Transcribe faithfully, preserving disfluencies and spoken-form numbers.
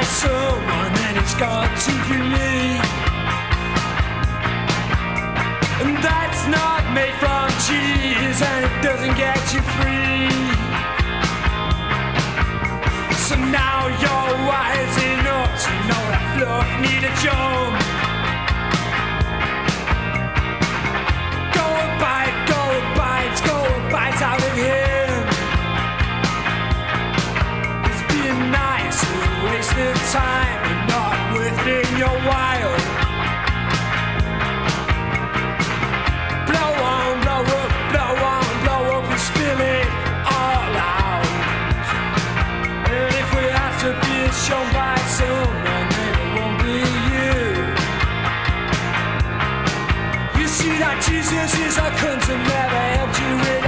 someone, then it's got to be me. And that's not made from cheese, and it doesn't get you free. So now you're wising up to know that fluff need a jump. Go a bite, go a bite, go a bite out of here. It's being nice, a waste of time, and not within your while. Blow on, blow up, blow on, blow up and spill it all out. And if we have to be shown by someone, then it won't be you. You see that Jesus is a cunt and never helped you with